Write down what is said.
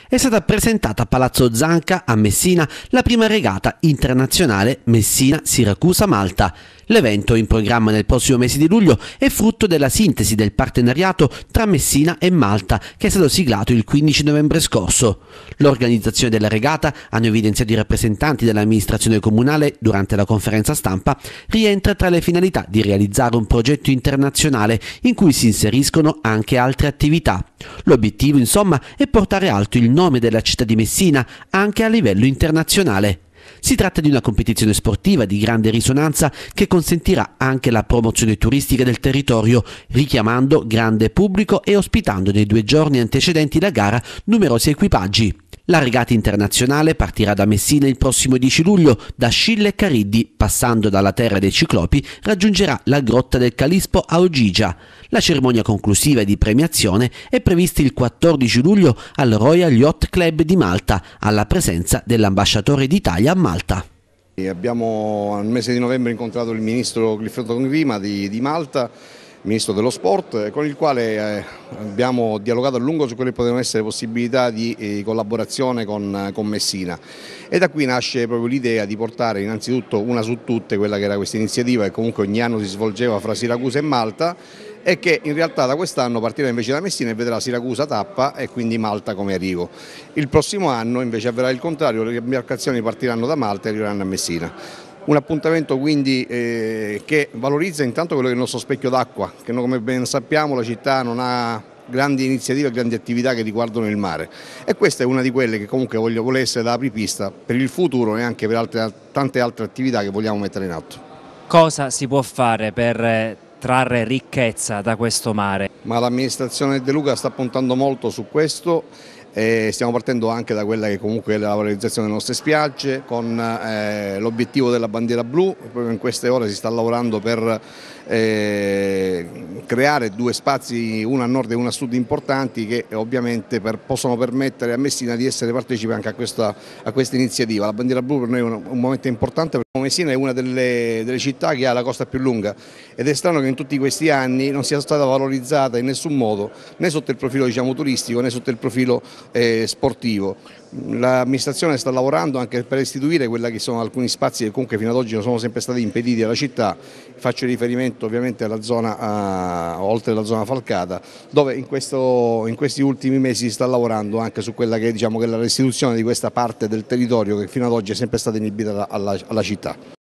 È stata presentata a Palazzo Zanca a Messina la prima regata internazionale Messina-Siracusa-Malta. L'evento, in programma nel prossimo mese di luglio, è frutto della sintesi del partenariato tra Messina e Malta, che è stato siglato il 15 novembre scorso. L'organizzazione della regata, hanno evidenziato i rappresentanti dell'amministrazione comunale durante la conferenza stampa, rientra tra le finalità di realizzare un progetto internazionale in cui si inseriscono anche altre attività. L'obiettivo, insomma, è portare alto il nome della città di Messina anche a livello internazionale. Si tratta di una competizione sportiva di grande risonanza che consentirà anche la promozione turistica del territorio, richiamando grande pubblico e ospitando nei 2 giorni antecedenti la gara numerosi equipaggi. La regata internazionale partirà da Messina il prossimo 10 luglio, da Scilla e Cariddi, passando dalla terra dei Ciclopi, raggiungerà la grotta del Calispo a Ogigia. La cerimonia conclusiva e di premiazione è prevista il 14 luglio al Royal Yacht Club di Malta, alla presenza dell'ambasciatore d'Italia a Malta. Abbiamo al mese di novembre incontrato il ministro Clifford Grima di Malta, ministro dello sport, con il quale abbiamo dialogato a lungo su quelle che potevano essere possibilità di collaborazione con Messina, e da qui nasce proprio l'idea di portare innanzitutto una su tutte quella che era questa iniziativa che comunque ogni anno si svolgeva fra Siracusa e Malta, e che in realtà da quest'anno partirà invece da Messina e vedrà Siracusa tappa e quindi Malta come arrivo. Il prossimo anno invece avverrà il contrario, le imbarcazioni partiranno da Malta e arriveranno a Messina. Un appuntamento quindi che valorizza intanto quello che è il nostro specchio d'acqua, che noi, come ben sappiamo, la città non ha grandi iniziative e grandi attività che riguardano il mare, e questa è una di quelle che comunque vuole essere da apripista per il futuro e anche per tante altre attività che vogliamo mettere in atto. Cosa si può fare per trarre ricchezza da questo mare? Ma l'amministrazione De Luca sta puntando molto su questo. Stiamo partendo anche da quella che comunque è la valorizzazione delle nostre spiagge, con l'obiettivo della bandiera blu. Proprio in queste ore si sta lavorando per creare 2 spazi, uno a nord e uno a sud, importanti, che ovviamente possono permettere a Messina di essere partecipe anche a questa iniziativa. La bandiera blu per noi è un momento importante, perché Messina è una delle città che ha la costa più lunga, ed è strano che in tutti questi anni non sia stata valorizzata in nessun modo, né sotto il profilo, diciamo, turistico, né sotto il profilo sportivo. L'amministrazione sta lavorando anche per istituire quelli che sono alcuni spazi che comunque fino ad oggi non sono sempre stati impediti alla città. Faccio riferimento ovviamente alla zona oltre la zona falcata, dove in questi ultimi mesi si sta lavorando anche su quella che, diciamo, che è la restituzione di questa parte del territorio che fino ad oggi è sempre stata inibita alla città.